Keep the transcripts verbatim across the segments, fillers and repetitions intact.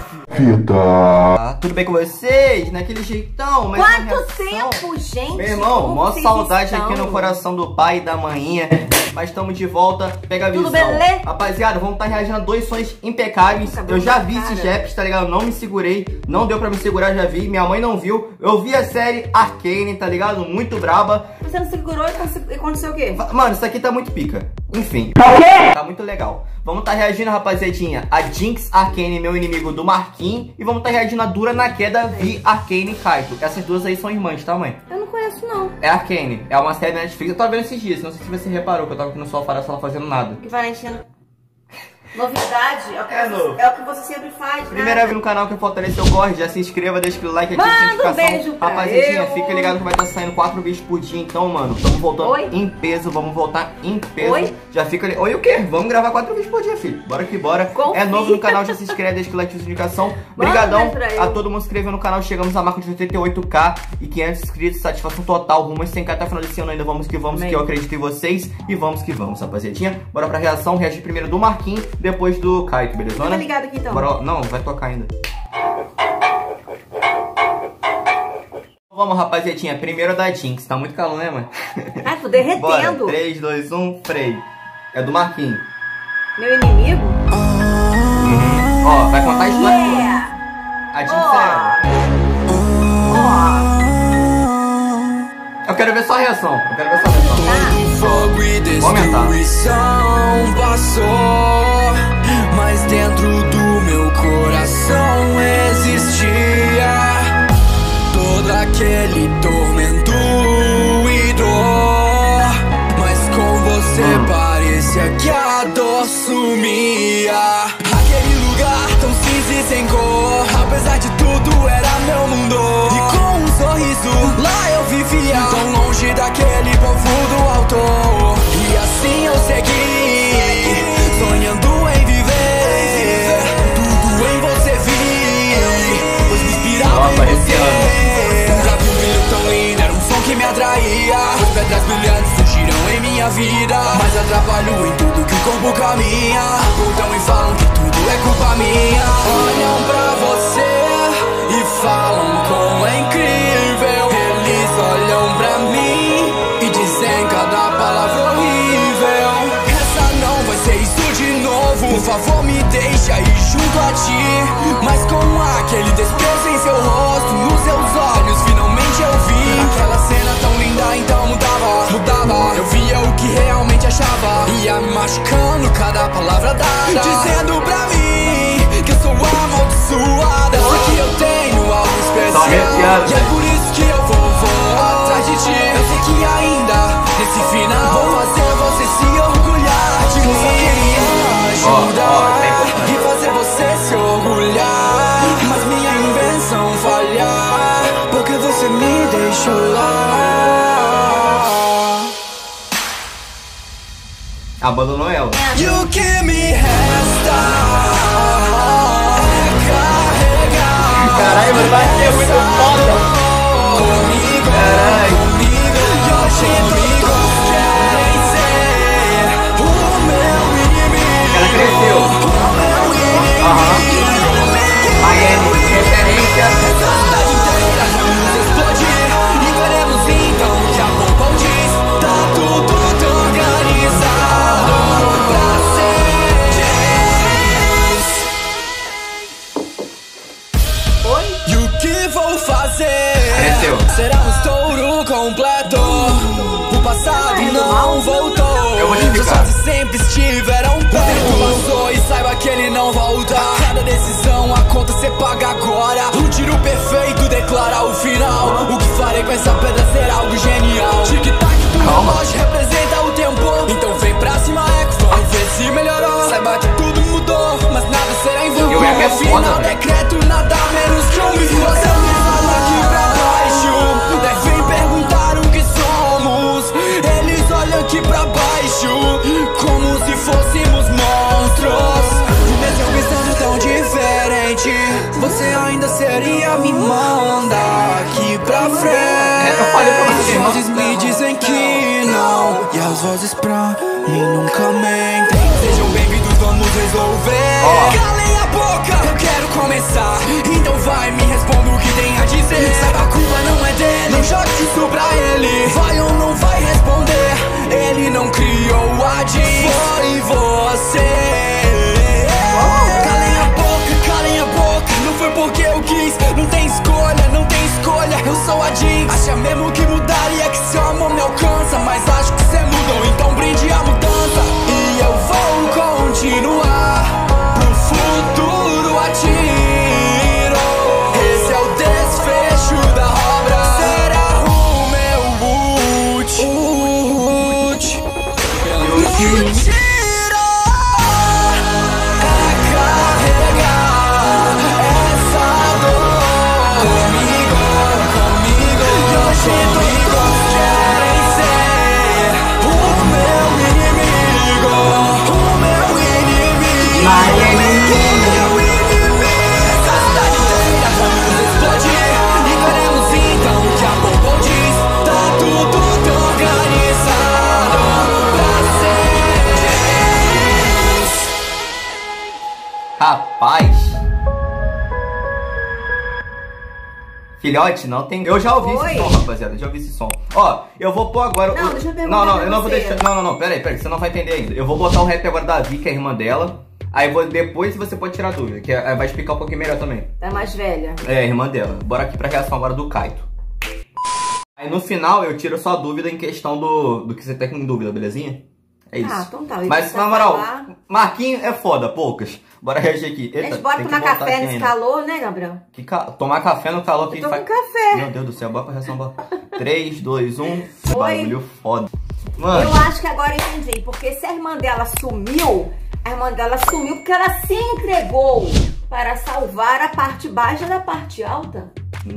Fita. Ah, tudo bem com vocês? Naquele jeitão, mas quanto tempo, gente? Meu irmão, mó saudade estão? Aqui no coração do pai e da manhã. Mas estamos de volta, pega a visão. Tudo beleza? Rapaziada, vamos estar tá reagindo a dois sons impecáveis. Acabou. Eu já vi esses raps, tá ligado? Não me segurei, não deu pra me segurar, já vi. Minha mãe não viu. Eu vi a série Arcane, tá ligado? Muito braba. Você não segurou e aconteceu o quê? Mano, isso aqui tá muito pica. Enfim, tá o quê? Tá muito legal. Vamos estar tá reagindo, rapaziadinha, a Jinx Arcane, meu inimigo do Marquinhos. E vamos estar tá reagindo a Dura na Queda, Vi Arcane Kaito. Essas duas aí são irmãs, tá, mãe? Eu não conheço, não. É Arcane, é uma série da Netflix. Eu tava vendo esses dias, não sei se você reparou, que eu tava aqui no sofá da sala fazendo nada. Que Valentina... Novidade, é o que, é, você, é o que você sempre faz. Primeira vez no canal que fortaleceu o corre, já se inscreva, deixa aquele like, ativa a notificação. Um beijo pra Rapaziadinha, eu. fica ligado que vai estar saindo quatro vídeos por dia, então, mano. Estamos voltando Oi? em peso, vamos voltar em peso. Oi? Já fica ali. Oi, o quê? Vamos gravar quatro vídeos por dia, filho. Bora que bora. Confia. É novo no canal, já se inscreve, deixa aquele like, ativa a notificação. Obrigadão a todo mundo que se inscreveu no canal. Chegamos à marca de oitenta e oito K e quinhentos inscritos, satisfação total. Rumo a cem K até o final desse ano ainda. Vamos que vamos, Amém. Que eu acredito em vocês. E vamos que vamos, rapaziadinha. Bora pra reação. Reagir primeiro do Marquinhos, depois do Kaito, beleza? Tá ligado aqui então? Bora, não, vai tocar ainda. Vamos, rapaziadinha. Primeiro da Jinx. Tá muito calor, né, mano? Ai, tô derretendo. Bora. três, dois, um, freio. É do Marquinhos. Meu inimigo? Uhum. Ó, vai contar a história yeah. toda. A Jinx é ela. Eu quero ver sua reação. Eu quero ver sua reação. Todo fogo e destruição passou, mas dentro do meu coração existia todo aquele tormento e dor. Mas com você hum. parecia que a dor sumia. Aquele lugar tão cinza e sem cor, apesar de tudo era meu mundo. E com um sorriso lá eu vivia, tão longe daquele povo do autor. E assim eu segui, sonhando em viver tudo em você vi, pois me inspirava em você. Nunca vi um brilho tão lindo, era um som que me atraía. As pedras brilhantes surgiram em minha vida, mas atrapalham em tudo que o corpo caminha. Apontam e falam que tudo é culpa minha. Olham pra você e falam como é incrível. Eles olham pra mim e dizem cada palavra horrível. Essa não vai ser isso de novo, por favor me deixa ir junto a ti. Mas com aquele desprezo em seu rosto, nos seus olhos finalmente eu vi aquela cena tão linda, então mudava, mudava. Eu via o que realmente achava, ia me machucando cada palavra dada, dizendo pra mim que eu sou amaldiçoada. Sei que eu tenho algo especial, e é por isso que eu vou, vou atrás de ti. Eu sei que ainda, nesse final, vou fazer você se orgulhar de mim. Só queria ajudar e fazer você se orgulhar, mas minha invenção falhar, porque você me deixou lá. Abandonou ela. E o que me resta é carregar. Caralho, mas vai ser muito foda. Comigo, Caralho. comigo, e hoje todos querem ser o meu inimigo. Ela cresceu. O meu inimigo. Aham. Miami, referência. Essa cidade inteira vamos explodir, e veremos então o que a bomba diz. Tá tudo organizado pra ser Jinx. Oi? E o que vou fazer? Cresceu. Será um estouro completo. O passado não voltou. Eu vou te Seus explicar. fases sempre estiveram perto. O tempo passou e saiba que ele não volta. A cada decisão a conta cê paga agora. O tiro perfeito declara o final. O que farei com essa pedra será algo genial. Tic-tac do relógio representa o tempo. Então vem pra cima, eco, vamos ver se melhorou. Saiba que tudo mudou, mas nada será em vão. Eu ia ver No final foda, decreto nada menos que um vídeo. Você me fala aqui pra baixo, devem perguntar o que somos. Eles olham aqui pra baixo, como se fôssemos monstros. Mesmo pensando tão diferente, você ainda seria me mandar aqui pra frente. Eu falei pra você, As vozes me dizem que não, e as vozes pra mim nunca mentem. Sejam bem-vindos, vamos resolver. Oh. Calem a boca, eu quero começar. seja mesmo que mudaria, que seu amor me alcança. Mas acho que cê mudou, então brinde a mudança. E eu vou continuar pro futuro atiro. Esse é o desfecho da obra. Será o meu último. Último. Rapaz, filhote, não tem. Eu já ouvi Oi. esse som, rapaziada. Já ouvi esse som. Ó, eu vou pôr agora. Não, o... deixa eu perguntar. Não, não, eu não vou deixar. Não, não, não. Pera aí, pera aí, você não vai entender ainda. Eu vou botar o rap agora da Vi, que é a irmã dela. Aí vou, depois você pode tirar dúvida, que vai explicar um pouquinho melhor também. É mais velha. É, a irmã dela. Bora aqui pra reação agora do Kaito. Aí no final eu tiro só a dúvida em questão do, do que você tem com dúvida, belezinha? É isso. Ah, então tá. Mas na moral, falar... Marquinhos é foda, poucas. Bora reagir aqui. Eita, a gente bora tomar café nesse calor, né, Gabriel? Que ca... Tomar café no calor que faz... com café. Meu Deus do céu, bora pra reação. Bora. três, dois, um. Bagulho foda. Mano. Eu acho que agora eu entendi. Porque se a irmã dela sumiu, a irmã dela sumiu porque ela se entregou para salvar a parte baixa da parte alta.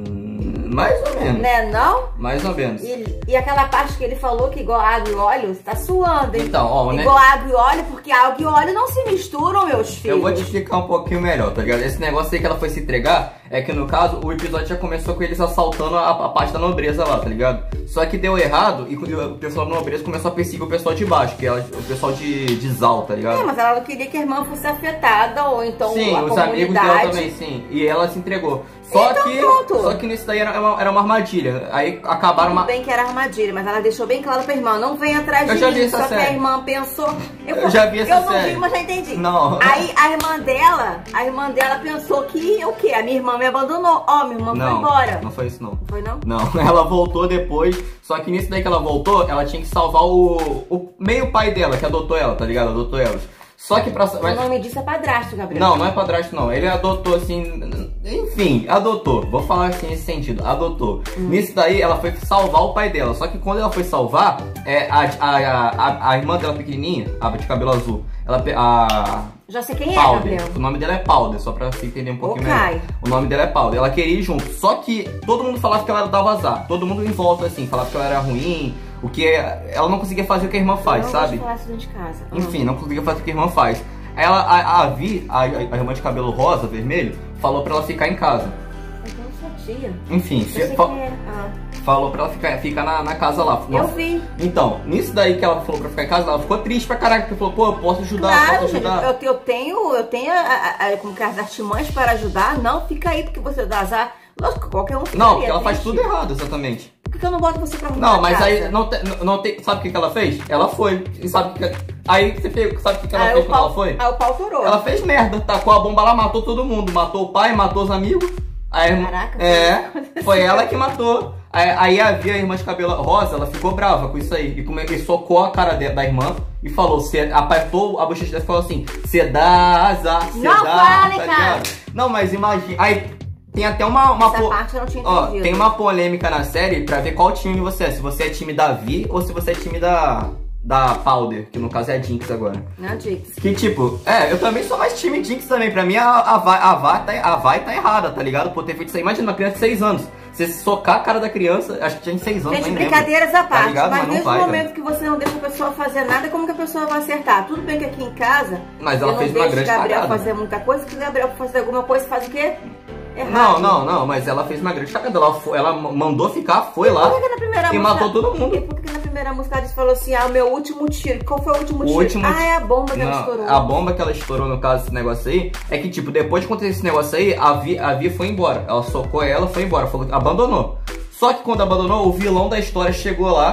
Hum, mais ou menos. Né, não? Mais ou menos. E, e aquela parte que ele falou que igual água e óleo, você tá suando, hein? Então, ó, igual né? água e óleo, porque água e óleo não se misturam, meus filhos. Eu vou te explicar um pouquinho melhor, tá ligado? Esse negócio aí que ela foi se entregar, é que no caso, o episódio já começou com eles assaltando a, a parte da nobreza lá, tá ligado? Só que deu errado e o pessoal da nobreza começou a perseguir o pessoal de baixo, que é o pessoal de, de Zal, tá ligado? É, mas ela não queria que a irmã fosse afetada, ou então sim, a os comunidade. amigos dela também, sim. E ela se entregou. Só então, que pronto. só que nisso daí era uma, era uma armadilha. Aí acabaram... Tudo uma... bem que era armadilha, mas ela deixou bem claro pra irmã, não vem atrás de eu já mim. Vi essa só série. que a irmã pensou... Eu, eu já vi essa eu série. Eu não vi, mas já entendi. Não. Aí a irmã dela, a irmã dela pensou que o quê? A minha irmã me abandonou. Ó, oh, minha irmã não, foi embora. Não foi isso, não. Foi não? Não, ela voltou depois. Só que nisso daí que ela voltou, ela tinha que salvar o, o meio pai dela, que adotou ela, tá ligado? Adotou elas. Só que pra... O nome disso é padrasto, Gabriel. Não, não é padrasto, não. Ele adotou, assim... Enfim, adotou. Vou falar assim nesse sentido. Adotou. Hum. Nisso daí, ela foi salvar o pai dela. Só que quando ela foi salvar, é, a, a, a, a irmã dela pequenininha, a de cabelo azul, ela... A... Já sei quem Powder. é, Gabriel. O nome dela é Powder, só pra você entender um pouquinho okay. melhor. O nome dela é Powder. Ela queria ir junto. Só que todo mundo falava que ela dava azar. Todo mundo em volta, assim, falava que ela era ruim. O que ela não conseguia fazer o que a irmã faz, não sabe? Não falar isso dentro de casa. Enfim, não conseguia fazer o que a irmã faz. Aí ela, a, a Vi, a, a irmã de cabelo rosa, vermelho, falou pra ela ficar em casa. Eu não sabia. Enfim, fi, fa é. ah. falou pra ela ficar, ficar na, na casa lá. Eu Nossa. vi. Então, nisso daí que ela falou pra ficar em casa, ela ficou triste pra caraca, porque falou, pô, eu posso ajudar, claro, posso ajudar. Gente, eu, eu tenho, eu tenho a, a, a, como que as artimanhas para ajudar. Não, fica aí porque você dá azar. Lógico, qualquer um Não, porque ela faz tudo errado, exatamente. Por que eu não boto você pra arrumar Não, mas casa? aí não tem, não tem. Sabe o que, que ela fez? Ela foi. E sabe o que. Aí você fez, sabe o que, que ela aí fez quando pau, ela foi? Aí o pau torou. Ela fez merda, tacou a bomba lá, matou todo mundo. Matou o pai, matou os amigos. A irmã, Caraca, é, foi ela que matou. Aí, aí havia a irmã de cabelo rosa, ela ficou brava com isso aí. E, como, e socou a cara de, da irmã e falou, cê, apertou a bochecha dela e falou assim: você dá azar, você dá. Não fale, tá cara. Não, mas imagina. Aí. Tem até uma... uma Essa parte eu não tinha ó, entendido. tem uma polêmica na série pra ver qual time você é. Se você é time da Vi ou se você é time da... Da Powder, que no caso é a Jinx agora. Não, Jinx. Que tipo... É, eu também sou mais time Jinx também. Pra mim a, a, vai, a, vai, tá, a vai tá errada, tá ligado? Por ter feito isso aí. Imagina uma criança de seis anos. Você socar a cara da criança... Acho que tinha seis anos, gente, nem brincadeiras à parte. Tá mas mas desde vai, o momento cara. que você não deixa a pessoa fazer nada, como que a pessoa vai acertar? Tudo bem que aqui em casa... Mas ela eu fez não uma deixo grande o Gabriel cagada. fazer muita coisa. Se o Gabriel fazer alguma coisa, faz o quê? Errado. Não, não, não, mas ela fez uma grande cagada. Ela, foi, ela mandou ficar, foi e lá por que na primeira e música, matou todo mundo. E por que na primeira música ela falou assim, ah, o meu último tiro. Qual foi o último o tiro? Último... Ah, é a bomba que não, ela estourou. A bomba que ela estourou, no caso, esse negócio aí, é que, tipo, depois de acontecer esse negócio aí, a Vi, a Vi foi embora. Ela socou ela, foi embora, falou, abandonou. Só que quando abandonou, o vilão da história chegou lá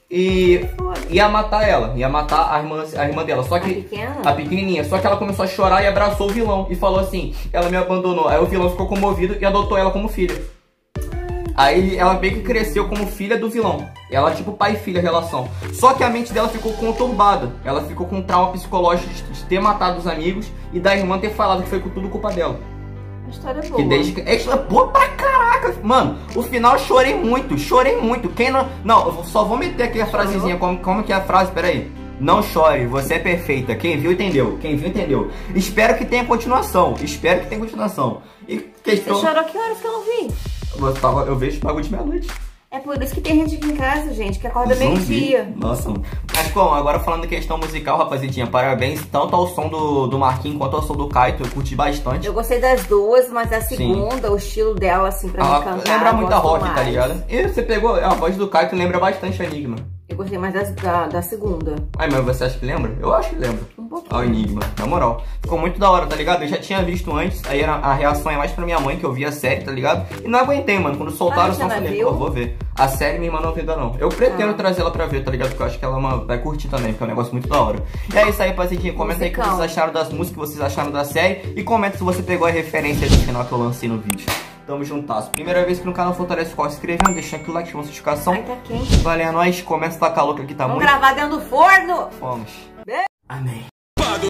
e ia matar ela, ia matar a irmã, a irmã dela. Só que a pequena? A pequenininha. Só que ela começou a chorar e abraçou o vilão e falou assim, ela me abandonou. Aí o vilão ficou comovido e adotou ela como filha. Aí ela meio que cresceu como filha do vilão. Ela tipo pai e filha relação. Só que a mente dela ficou conturbada. Ela ficou com um trauma psicológico de ter matado os amigos e da irmã ter falado que foi tudo culpa dela. A história é boa. Que desde que... É história boa pra caraca. Mano, o final eu chorei muito. Chorei muito. Quem não... Não, eu só vou meter aqui a frasezinha. Como, como que é a frase? Pera aí. Não chore, você é perfeita. Quem viu, entendeu. Quem viu, entendeu. Espero que tenha continuação. Espero que tenha continuação. E questão... Você chorou que horas que eu não vi? Eu, tava... eu vejo bagulho de meia-noite. É por isso que tem gente aqui em casa, gente, que acorda meio-dia. Nossa. Mas, bom, agora falando da questão musical, rapaziadinha, parabéns tanto ao som do, do Marquinhos quanto ao som do Kaito. Eu curti bastante. Eu gostei das duas, mas a segunda, Sim. o estilo dela, assim, pra ah, me cantar. Lembra muito a rock, tá ligado? E você pegou a voz do Kaito, lembra bastante a Enigma. Eu gostei mais das, da, da segunda. Ai, mas você acha que lembra? Eu acho que lembra. Um pouquinho. Ao Enigma, na moral. Ficou muito da hora, tá ligado? Eu já tinha visto antes, aí a, a reação é mais pra minha mãe, que eu vi a série, tá ligado? E não aguentei, mano. Quando soltaram o som, eu falei, pô, vou ver. A série minha irmã não viu ainda não. Eu pretendo ah. trazer ela pra ver, tá ligado? Porque eu acho que ela uma, vai curtir também, porque é um negócio muito da hora. E é isso aí, rapaziadinha. Comenta aí o que vocês acharam das músicas, que vocês acharam da série. E comenta se você pegou a referência do final que eu lancei no vídeo. Tamo juntasso. Primeira vez que no canal fortalece o se inscrevendo, deixa aqui o like, ativa a notificação. Ai, tá quente. Valeu, é nóis. Começa a tacar louco aqui, tá Vamos muito. Vamos gravar dentro do forno. Vamos. Amém.